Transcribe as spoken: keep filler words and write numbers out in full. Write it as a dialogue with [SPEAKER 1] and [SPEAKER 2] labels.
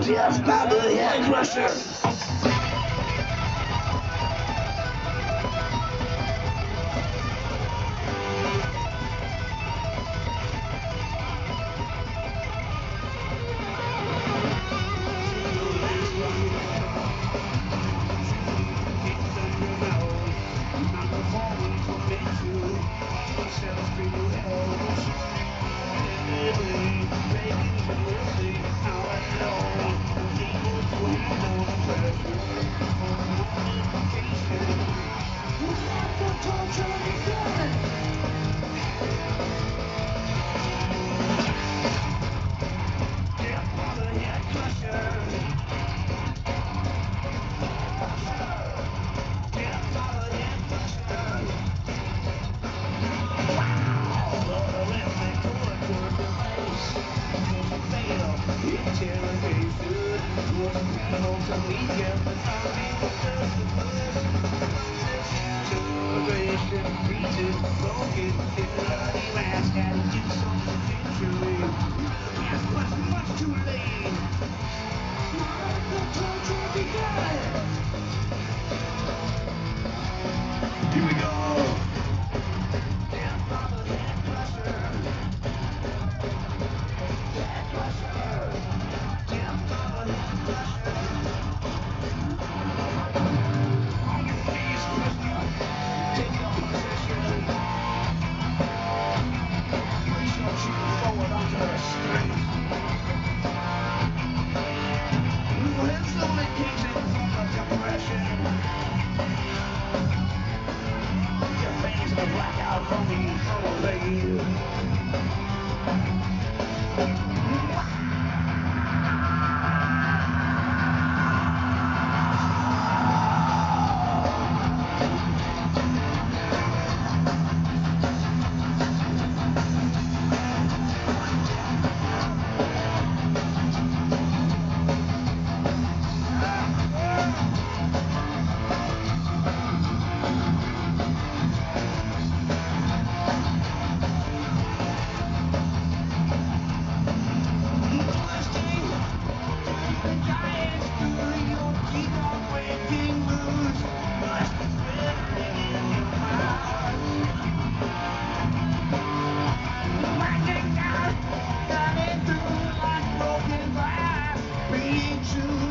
[SPEAKER 1] Death by the Headcrusher. Here we go! Death by the Headcrusher. Headcrusher. Death by the Headcrusher. On your knees, prisoner. Take your position. Brace your chin forward onto the street. We're slowly gazing from the depression. Face the blackout from the overlay. True.